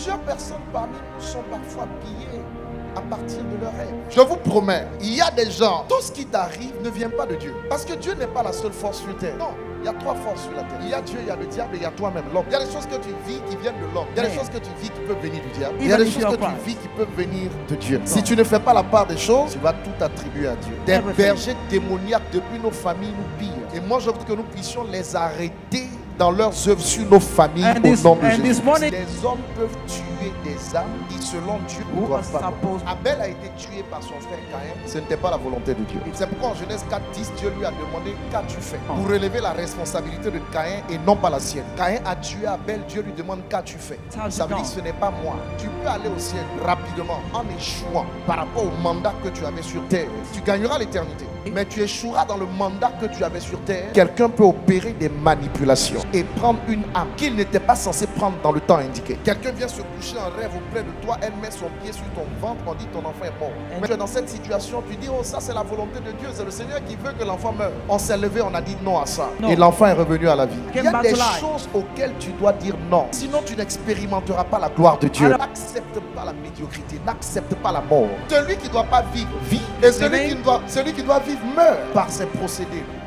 Plusieurs personnes parmi nous sont parfois pillées à partir de leurs rêves. Je vous promets, il y a des gens, tout ce qui t'arrive ne vient pas de Dieu. Parce que Dieu n'est pas la seule force sur terre. Non, il y a trois forces sur la terre. Il y a Dieu, il y a le diable et il y a toi-même, l'homme. Il y a des choses que tu vis qui viennent de l'homme. Il y a des choses que tu vis qui peuvent venir du diable. Il y a des choses que tu vis qui peuvent venir de Dieu. Si tu ne fais pas la part des choses, tu vas tout attribuer à Dieu. Des bergers démoniaques depuis nos familles nous pillent. Et moi, je veux que nous puissions les arrêter dans leurs œuvres sur nos familles au nom de Jésus. Les hommes peuvent tuer des âmes qui, selon Dieu, ne doivent pas. Abel a été tué par son frère Caïn. Ce n'était pas la volonté de Dieu. C'est pourquoi en Genèse 4:10, Dieu lui a demandé qu'as-tu fait pour relever la responsabilité de Caïn et non pas la sienne. Caïn a tué Abel, Dieu lui demande qu'as-tu fait. Ça veut dire que ce n'est pas moi. Tu peux aller au ciel rapidement en échouant par rapport au mandat que tu avais sur terre. Tu gagneras l'éternité. Mais tu échoueras dans le mandat que tu avais sur terre. Quelqu'un peut opérer des manipulations et prendre une âme qu'il n'était pas censé prendre dans le temps indiqué. Quelqu'un vient se coucher en rêve auprès de toi, elle met son pied sur ton ventre, on dit ton enfant est mort. Mais tu es dans cette situation, tu dis oh ça c'est la volonté de Dieu, c'est le Seigneur qui veut que l'enfant meure. On s'est levé, on a dit non à ça. Et l'enfant est revenu à la vie. Il y a des choses auxquelles tu dois dire non. Sinon tu n'expérimenteras pas la gloire de Dieu. N'accepte pas la médiocrité, n'accepte pas la mort. Celui qui ne doit pas vivre, vit. Et celui qui doit vivre meurt par ses procédés.